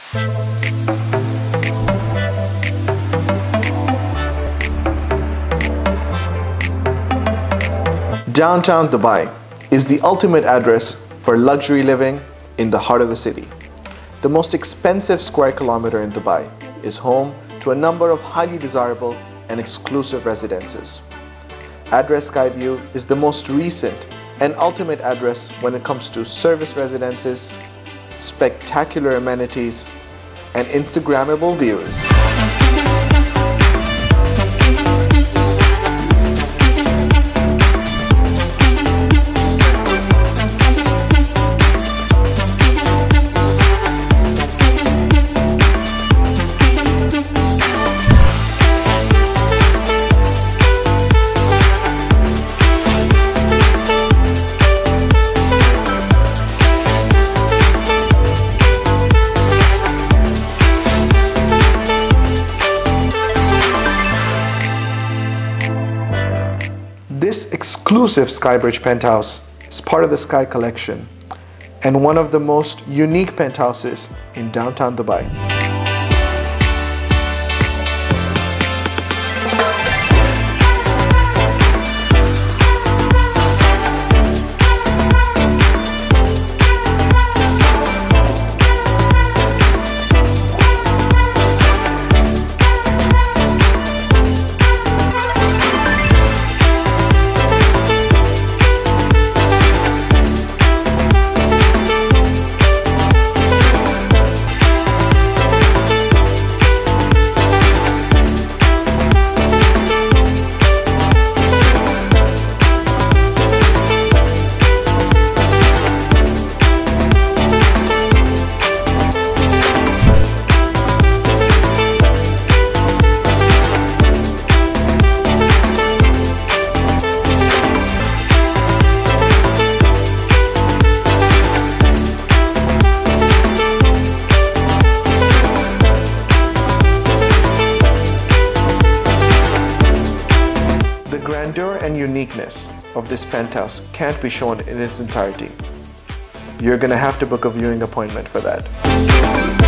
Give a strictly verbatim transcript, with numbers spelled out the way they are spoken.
Downtown Dubai is the ultimate address for luxury living in the heart of the city. The most expensive square kilometer in Dubai is home to a number of highly desirable and exclusive residences. Address Skyview is the most recent and ultimate address when it comes to service residences, spectacular amenities, and Instagrammable views. This exclusive Skybridge penthouse is part of the Sky Collection and one of the most unique penthouses in downtown Dubai. The grandeur and uniqueness of this penthouse can't be shown in its entirety. You're gonna have to book a viewing appointment for that.